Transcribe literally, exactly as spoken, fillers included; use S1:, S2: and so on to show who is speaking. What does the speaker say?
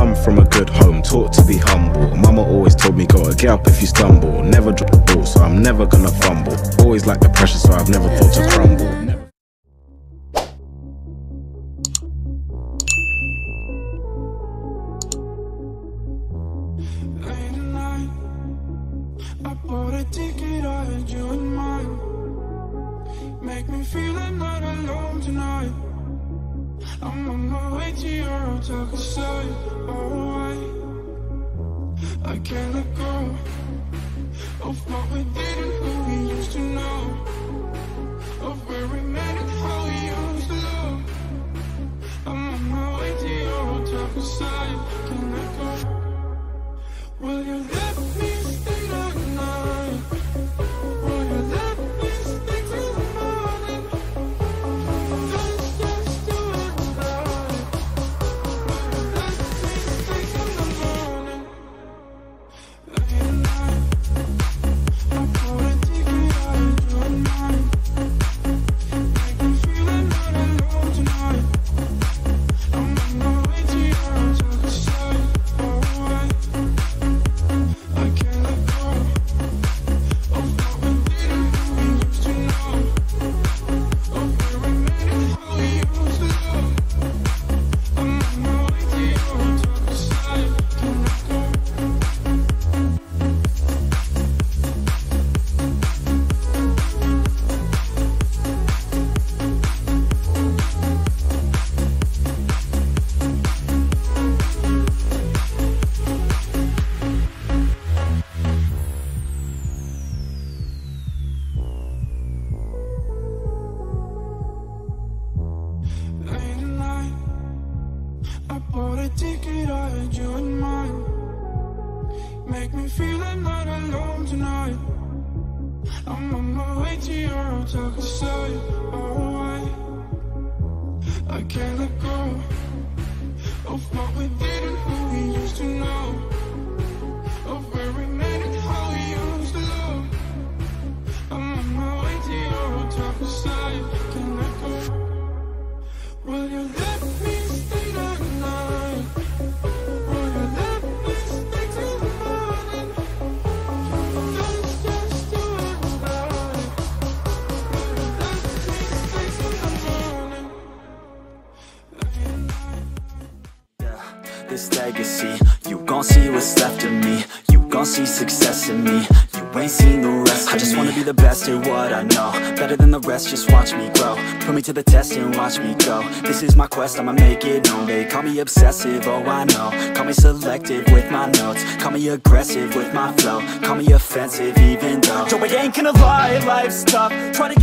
S1: come from a good home, taught to be humble. Mama always told me, gotta get up if you stumble. Never drop the ball, so I'm never gonna fumble. Always like the pressure, so I've never thought to crumble. Never
S2: I bought a ticket, I had you in mind. Make me feel I'm not alone tonight. I'm on my way to your hotel side. Oh, I, I can't let go of what we did and who we used to know, of where we met and how we used to love. I'm on my way to your hotel side. Can't let go. Will you let me stay that night? Will you let me stay till the morning? Let's just do it right. Will you let me stay till the morning? Late at night, I bought a ticket, I had you in mind. Make me feel I'm not alone tonight. I'm on my way to your hotel side. Oh, I I can't let go of what we did and who we used to know, of where we met and how we used to love. I'm on my way to your hotel side. Can't let go. Late at night, I bought a ticket, I had you in mind. Make me feel I'm not alone tonight. I'm on my way to your hotel side. Oh, I, I can't let go of what we did and who we used to know, of where we met and how we used to love. I'm on my way to your hotel side. Can't let go. Will you let me stay that night? Will you let me stay till the morning? Let's just do it right. Will you let me stay till the morning? Late at night.
S3: Yeah, this legacy, you gon' see what's left of me. You gon' see success in me. You ain't seen the rest of me. I just wanna be the best at what I know, better than the rest, just watch me grow. Put me to the test and watch me go. This is my quest, I'ma make it known. They call me obsessive, oh I know. Call me selective with my notes. Call me aggressive with my flow. Call me offensive even though Joe, I ain't gonna lie, life's tough. Try to